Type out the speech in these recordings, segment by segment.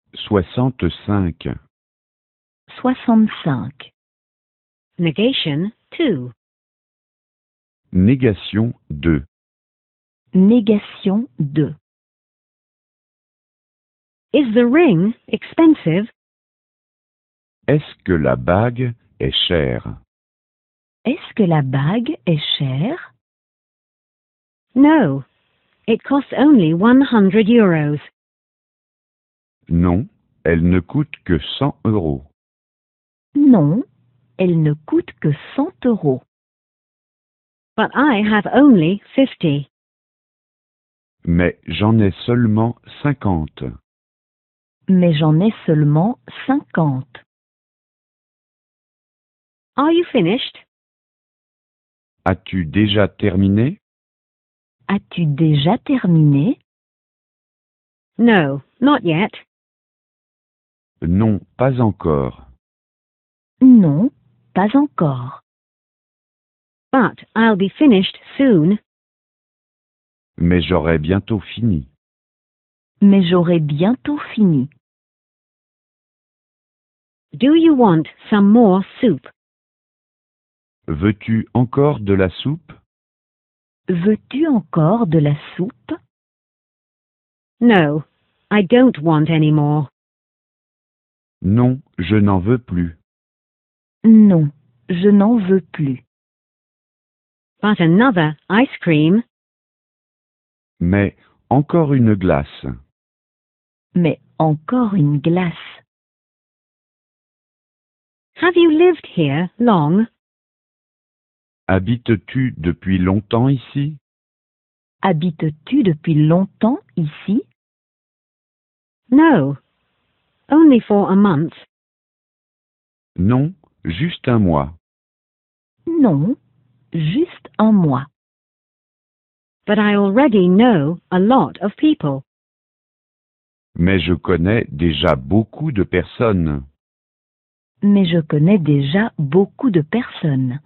65. 65. Negation 2. Négation 2. Négation 2. Is the ring expensive? Est-ce que la bague est chère? Est-ce que la bague est chère? No. It costs only 100 euros. Non, elle ne coûte que 100 euros. Non, elle ne coûte que 100 euros. But I have only 50. Mais j'en ai seulement 50. Mais j'en ai seulement 50. Are you finished? As-tu déjà terminé? As-tu déjà terminé? No, not yet. Non, pas encore. Non, pas encore. But I'll be finished soon. Mais j'aurai bientôt fini. Mais j'aurai bientôt fini. Do you want some more soup? Veux-tu encore de la soupe? Veux-tu encore de la soupe? No, I don't want any more. Non, je n'en veux plus. Non, je n'en veux plus. But another ice cream? Mais encore une glace. Mais encore une glace. Have you lived here long? Habites-tu depuis longtemps ici? Habites-tu depuis longtemps ici? No, only for a month. Non, juste un mois. Non, juste un mois. But I already know a lot of people. Mais je connais déjà beaucoup de personnes. Mais je connais déjà beaucoup de personnes.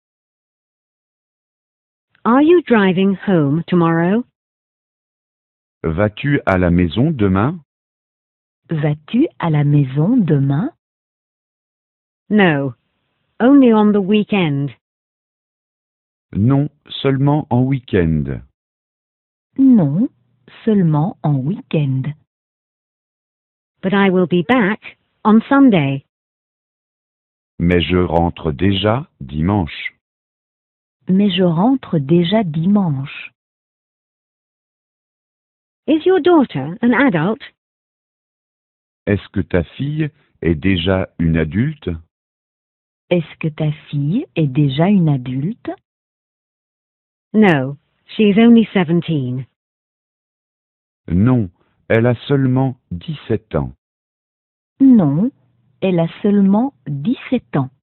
Are you driving home tomorrow? Vas-tu à la maison demain? Vas-tu à la maison demain? No, only on the weekend. Non, seulement en week-end. Non, seulement en week-end. But I will be back on Sunday. Mais je rentre déjà dimanche. Mais je rentre déjà dimanche. Is your daughter an adult? Est-ce que ta fille est déjà une adulte? Est-ce que ta fille est déjà une adulte? No, she is only 17. Non, elle a seulement 17 ans. Non, elle a seulement 17 ans.